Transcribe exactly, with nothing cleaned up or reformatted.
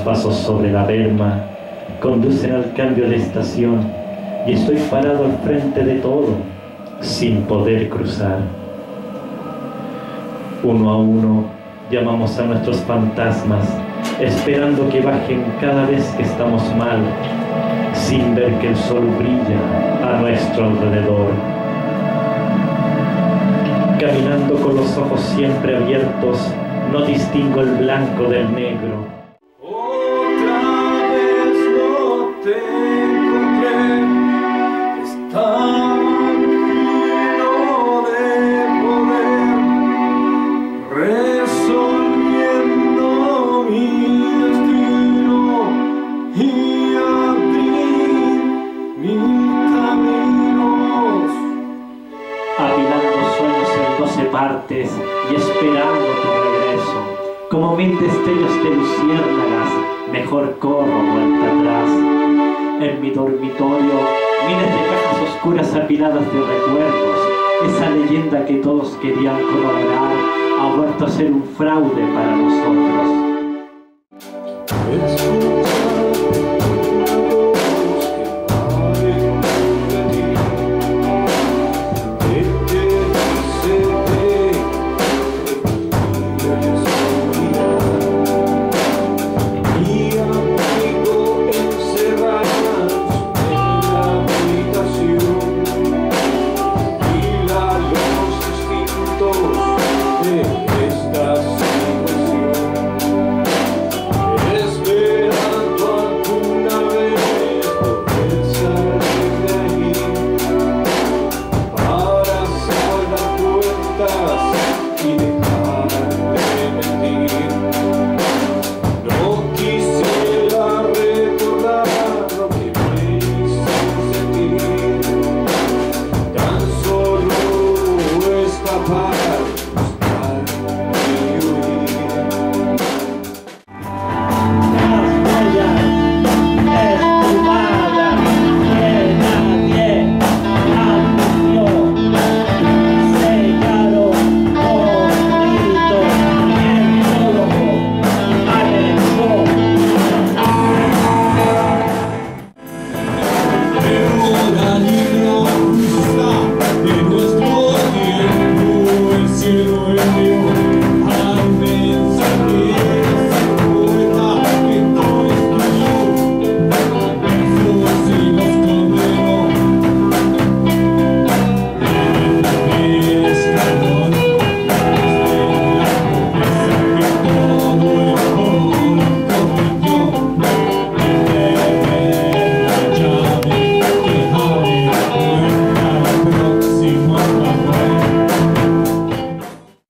pasos sobre la berma conducen al cambio de estación y estoy parado al frente de todo, sin poder cruzar. Uno a uno llamamos a nuestros fantasmas, esperando que bajen cada vez que estamos mal, sin ver que el sol brilla a nuestro alrededor. Caminando con los ojos siempre abiertos, no distingo el blanco del negro. Otra vez no te encontré, estaba lleno de poder, resolviendo mi destino y abrir mil caminos. Apilando sueños en doce partes y esperando tu regreso. Como mil destellos de luciérnagas, mejor corro vuelta atrás. En mi dormitorio, miles de cajas oscuras apiladas de recuerdos. Esa leyenda que todos querían corroborar ha vuelto a ser un fraude para nosotros. Para salvar cuentas.